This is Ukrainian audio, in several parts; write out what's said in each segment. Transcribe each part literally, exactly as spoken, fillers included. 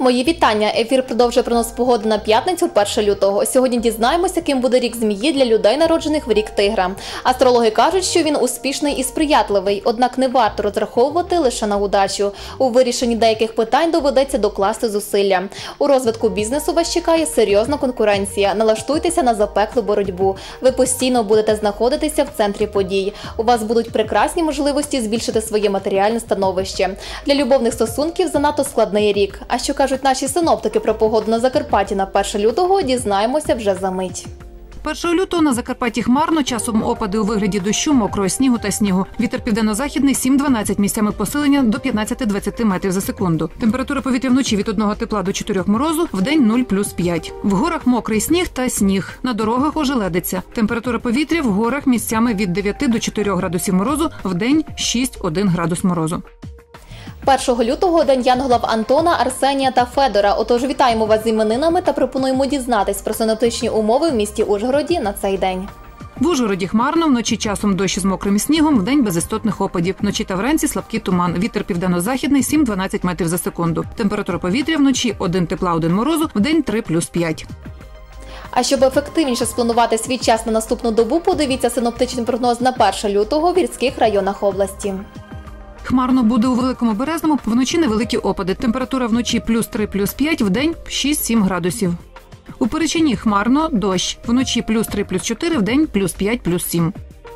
Мої вітання. Ефір продовжує прогноз погоди на п'ятницю, першого лютого. Сьогодні дізнаємося, яким буде рік змії для людей, народжених в рік тигра. Астрологи кажуть, що він успішний і сприятливий, однак не варто розраховувати лише на удачу. У вирішенні деяких питань доведеться докласти зусилля. У розвитку бізнесу вас чекає серйозна конкуренція. Налаштуйтеся на запеклу боротьбу. Ви постійно будете знаходитися в центрі подій. У вас будуть прекрасні можливості збільшити своє матеріальне становище. Для любовних стосунків занадто складний рік. А що кажуть наші синоптики про погоду на Закарпатті на першого лютого, дізнаємося вже за мить. першого лютого на Закарпатті хмарно, часом опади у вигляді дощу, мокрого снігу та снігу. Вітер південно-західний сім-дванадцять, місцями посилення до п'ятнадцять-двадцять метрів за секунду. Температура повітря вночі від одного тепла до чотирьох морозу, вдень нуль плюс п'ять. В горах мокрий сніг та сніг. На дорогах ожеледиться. Температура повітря в горах місцями від дев'яти до чотирьох градусів морозу, вдень шість-один градус морозу. першого лютого – день янголів Антона, Арсенія та Федора. Отож, вітаємо вас з іменинами та пропонуємо дізнатись про синоптичні умови в місті Ужгороді на цей день. В Ужгороді хмарно, вночі часом дощ з мокрим снігом, вдень без істотних опадів. Вночі та вранці слабкий туман. Вітер південно-західний сім-дванадцять метрів за секунду. Температура повітря вночі один тепла, один морозу, вдень три плюс п'ять. А щоб ефективніше спланувати свій час на наступну добу, подивіться синоптичний прогноз на першого лютого в гірських районах області. Хмарно буде у Великому Березному, вночі невеликі опади. Температура вночі плюс три плюс п'ять, вдень шість-сім градусів. У Перечині хмарно, дощ. Вночі плюс три плюс чотири, вдень плюс п'ять плюс сім.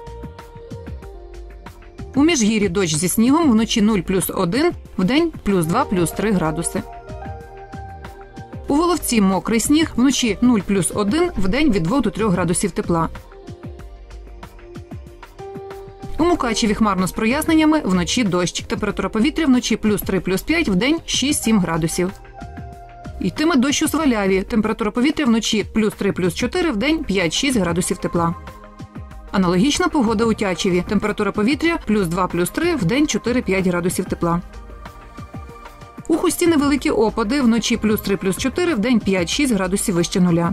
У Міжгір'ї дощ зі снігом, вночі нуль плюс один, вдень плюс два плюс три градуси. У Воловці мокрий сніг, вночі нуль плюс один, вдень від двох до трьох градусів тепла. У Мукачеві хмарно з проясненнями, вночі дощ. Температура повітря вночі плюс три плюс п'ять, вдень шість-сім градусів. Йтиме дощ у Сваляві. Температура повітря вночі плюс три плюс чотири, вдень п'ять-шість градусів тепла. Аналогічна погода у Тячеві. Температура повітря плюс два плюс три, вдень чотири-п'ять градусів тепла. У Хусті невеликі опади, вночі плюс три плюс чотири, вдень п'ять-шість градусів вище нуля.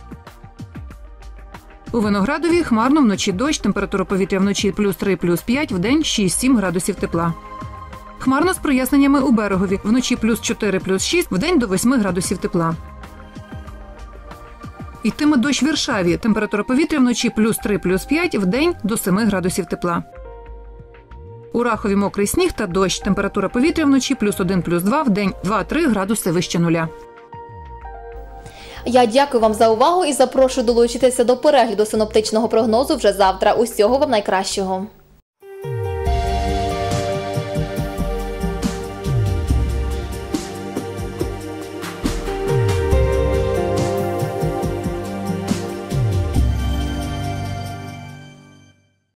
У Виноградові хмарно, вночі дощ, температура повітря вночі плюс три плюс п'ять, вдень шість-сім градусів тепла. Хмарно з проясненнями у Берегові, вночі плюс чотири плюс шість, вдень до восьми градусів тепла. Йтиме дощ в Віршаві, температура повітря вночі плюс три плюс п'ять, вдень до семи градусів тепла. У Рахові мокрий сніг та дощ, температура повітря вночі плюс один плюс два, вдень два-три градуси вище нуля. Я дякую вам за увагу і запрошую долучитися до перегляду синоптичного прогнозу вже завтра. Усього вам найкращого!